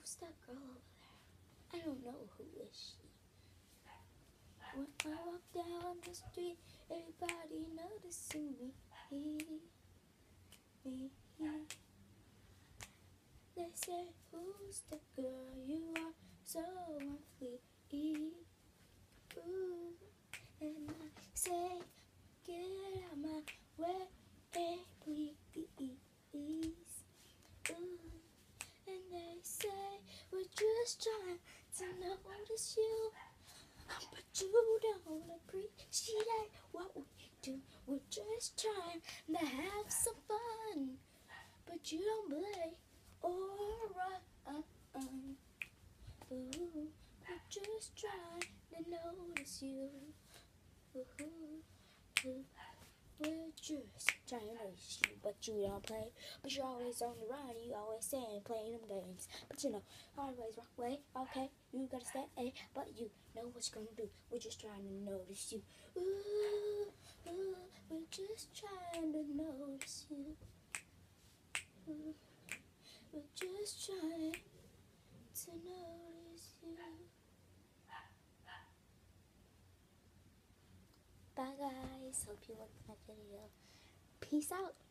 Who's that girl over there? I don't know who is she. When I walk down the street, everybody noticing me. They say, who's the girl? You are so unfleet. Ooh. And I say, get out my way, please. Ooh. And they say, we're just trying to notice you, but you don't appreciate what we do. We're just trying to have some fun, but you don't play or run. Ooh, we're just trying to notice you. Ooh, we're just trying to notice you, but you don't play. But you're always on the run, you always saying playing them games. But you know, always wrong way, okay, you gotta stay, but you know what you're gonna do. We're just trying to notice you. Ooh, we're just trying to notice you. Ooh, we're just trying to notice you. Bye guys, hope you liked my video. Peace out.